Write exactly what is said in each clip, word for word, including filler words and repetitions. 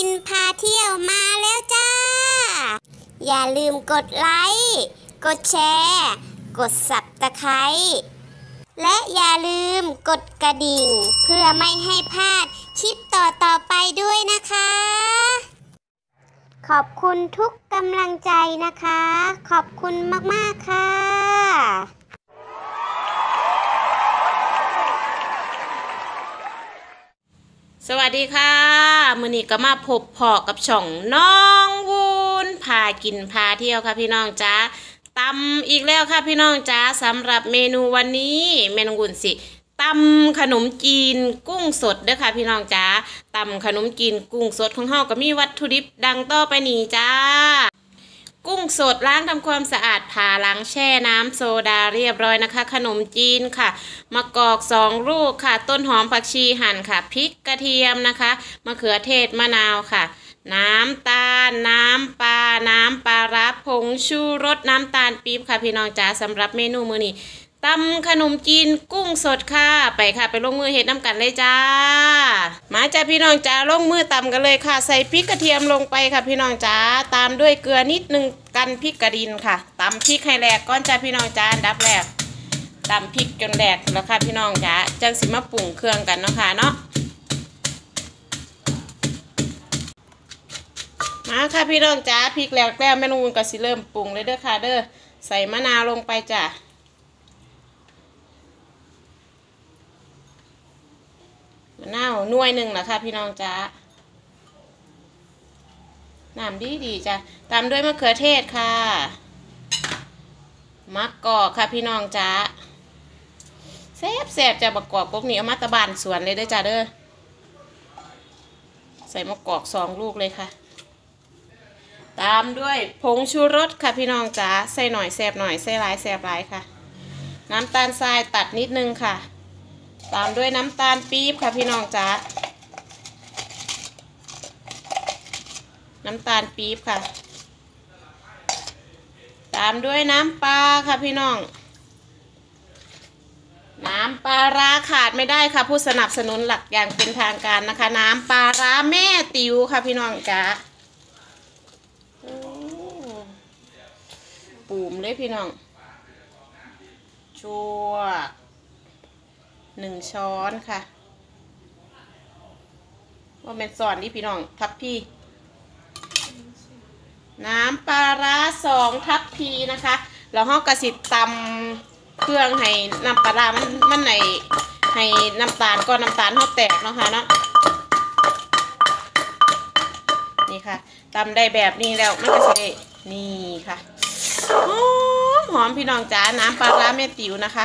กินพาเที่ยวมาแล้วจ้าอย่าลืมกดไลค์กดแชร์กดซับสไครบ์และอย่าลืมกดกระดิ่งเพื่อไม่ให้พลาดคลิปต่อๆไปด้วยนะคะขอบคุณทุกกำลังใจนะคะขอบคุณมากๆค่ะสวัสดีค่ะมื้อนี้ก็มาพบพอกับช่องน้องวุ้นพากินพาเที่ยวค่ะพี่น้องจ้าตำอีกแล้วค่ะพี่น้องจ้าสำหรับเมนูวันนี้แม่น้องวุ้นสิตำขนมจีนกุ้งสดเด้อค่ะพี่น้องจ้าตำขนมจีนกุ้งสดของเฮาก็มีวัตถุดิบดังต่อไปนี้จ้ากุ้งสดล้างทำความสะอาดผ่าล้างแช่น้ำโซดาเรียบร้อยนะคะขนมจีนค่ะมะกอกสองลูกค่ะต้นหอมผักชีหั่นค่ะพริกกระเทียมนะคะมะเขือเทศมะนาวค่ะน้ำตาลน้ำปลาน้ำปลาร้าผงชูรสน้ำตาลปี๊บค่ะพี่น้องจ๋าสำหรับเมนูมื้อนี้ตำขนมจีนกุ้งสดค่ะไปค่ะไปลงมือเฮ็ดน้ำกันเลยจ้ามาจ้าพี่น้องจ้าลงมือตำกันเลยค่ะใส่พริกกระเทียมลงไปค่ะพี่น้องจ้าตามด้วยเกลือนิดนึงกันพริกกระดินค่ะตำพริกให้แหลกก่อนจ้าพี่น้องจ้าดับแรกตำพริกจนแหลกแล้วค่ะพี่น้องจ้าจังสิมาปรุงเครื่องกันเนาะค่ะเนาะมาค่ะพี่น้องจ้าพริกแหลกแล้วแม่ลุงก็สิเริ่มปรุงเลยเด้อค่ะเด้อใส่มะนาวลงไปจ้ามะนาวหน่วยหนึ่งนะคะพี่น้องจ้าน้ำดีดีจ้ะตามด้วยมะเขือเทศค่ะมะกอกค่ะพี่น้องจ้าแซ่บแซ่บจะมะกอกพวกนี้เอามาตะบานสวนเลยได้จ้าเด้อใส่มะกอกสองลูกเลยค่ะตามด้วยผงชูรสค่ะพี่น้องจ้าใส่หน่อยแซ่บหน่อยใส่หลายแซ่บหลายค่ะน้ำตาลทรายตัดนิดนึงค่ะตามด้วยน้ำตาลปี๊บค่ะพี่น้องจ้าน้ำตาลปี๊บค่ะตามด้วยน้ำปลาค่ะพี่น้องน้ำปลาร้าขาดไม่ได้ค่ะผู้สนับสนุนหลักอย่างเป็นทางการนะคะน้ำปลาร้าแม่ติ๋วค่ะพี่น้องจ้าปูมเลยพี่น้องชัวหนึ่งช้อนค่ะว่าเป็นสอนนี่พี่น้องทัพพีน้ำปลาร้าสองทัพพีนะคะแล้วห้องกระสิตำเครื่องให้น้ำปลาร้ามันมันไหนให้น้ำตาลก็น้ำตาลห้องแตกเนาะค่ะเนาะนี่ค่ะตำได้แบบนี้แล้วมันก็จะได้นี่ค่ะหอมหอมพี่น้องจ๋าน้ำปลาร้าแม่ติ๋วนะคะ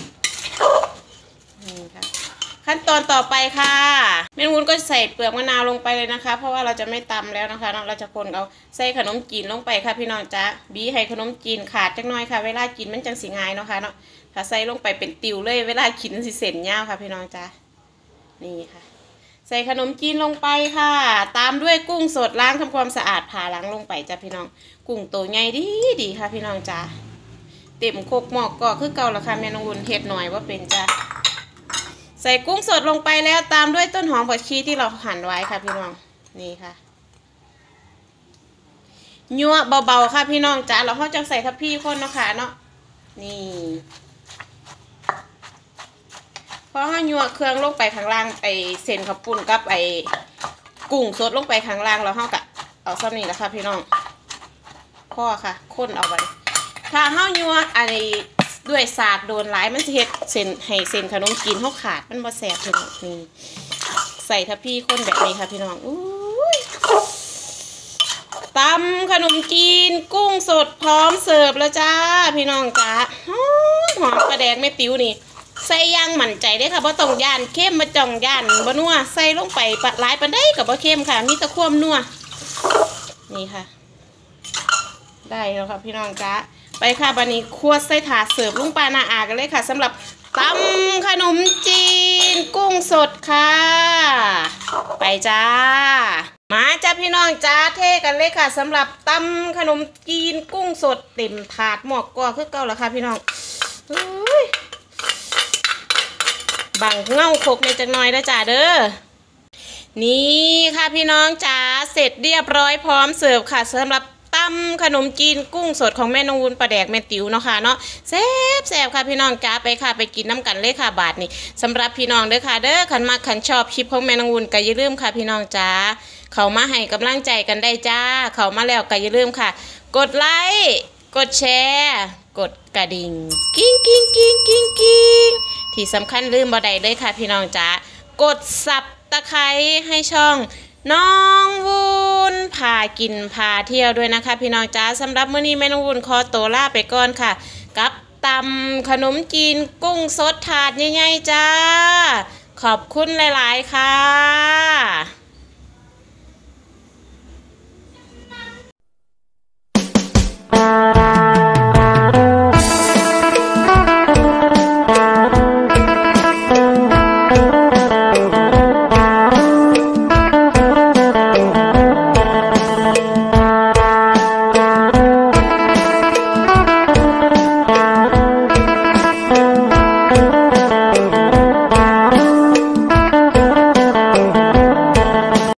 นี่ค่ะขั้นตอนต่อไปค่ะแม่วุ้นก็ใส่เปลือกมะนาวลงไปเลยนะคะเพราะว่าเราจะไม่ตำแล้วนะคะเราจะคนเอาใส่ขนมจีนลงไปค่ะพี่น้องจ๊ะบีให้ขนมจีนขาดจังน้อยค่ะเวลากินมันจังสีง่ายเนาะค่ะเนาะถ้าใส่ลงไปเป็นติวเลยเวลากินสิเส้นยาวค่ะพี่น้องจ๊ะนี่ค่ะใส่ขนมจีนลงไปค่ะตามด้วยกุ้งสดล้างทำความสะอาดผ่าล้างลงไปจ้ะพี่น้องกุ้งตัวใหญ่ดีดีค่ะพี่น้องจ๊ะเต็มโคกหมอกก็คือเก่าละค่ะแม่น้องวุ้นเฮ็ดหน่อยว่าเป็นจ้ะใส่กุ้งสดลงไปแล้วตามด้วยต้นหอมผักชีที่เราหั่นไว้ค่ะพี่น้องนี่ค่ะยั่วเบาๆค่ะพี่น้องจ้าเราเขาจะใส่ทับพี่คนเนาะค่ะเนาะนี่พอเขายั่วเครื่องลงไปข้างล่างไอเส้นข้าวปุ้นกับไอกุ้งสดลงไปข้างล่างเราเขากะเอาซ้ำนี่แหละค่ะพี่น้องพ่อค่ะคนเอาไว้ถ้าเขายั่วไอด้วยสากโดนหลายมันจะเฮ็ดเส้นให้เส้นขนมจีนเขาขาดมันบ่แสบพี่น้องนี่ใส่ทัพพี่ข้นแบบนี้ค่ะพี่น้องอุ้ยตำขนมจีนกุ้งสดพร้อมเสิร์ฟแล้วจ้าพี่น้องจ้าหอมหอมกระแดกแม่ติ๋วนี่ใส่ย่างหมั่นใจได้ค่ะเพราะต้องย่านเข้มมาจ่องย่านบะนัวใส่ลงไปปะหลายปะได้กับบะเข้มค่ะมีตะควมนัวนี่ค่ะได้แล้วค่ะพี่น้องจ้าไปค่ะบันนี้คั่วใส่ถาดเสิร์ฟลุงปานาอากันเลยค่ะสำหรับตำขนมจีนกุ้งสดค่ะไปจ้ามาจ้าพี่น้องจ้าเท่กันเลยค่ะสำหรับตำขนมจีนกุ้งสดเต็มถาดหมอกกอคือเก่าแล้วค่ะพี่น้องบังเงาโคกในจังน้อยนะจ้าเด้อนี่ค่ะพี่น้องจ๋าเสร็จเรียบร้อยพร้อมเสิร์ฟค่ะสำหรับตำขนมจีนกุ้งสดของแม่นงวุ้นปลาแดกแม่ติ๋วเนาะค่ะเนาะแซ่บแซ่บค่ะพี่น้องจ๋าไปค่ะไปกินน้ำกันเลยค่ะบาทนี่สำหรับพี่น้องเด้อค่ะเด้อขันมาขันชอบคลิปของแม่นงวุ้นก็อย่าลืมค่ะพี่น้องจ๋าเขามาให้กำลังใจกันได้จ้าเขามาแล้วก็อย่าลืมค่ะกดไลค์กดแชร์กดกระดิ่งกิ้งกิ้งกิ้งกิ้งกิ้งที่สำคัญลืมบ่ได้เลยค่ะพี่น้องจ๋ากดสับตะไคร้ให้ช่องน้องวุ้นพากินพาเที่ยวด้วยนะคะพี่น้องจ้าสำหรับมื้อนี้แม่น้องวุ้นขอตัวลาไปก่อนค่ะ กับตำขนมจีนกุ้งสดถาดใหญ่ๆจ้าขอบคุณหลายๆค่ะ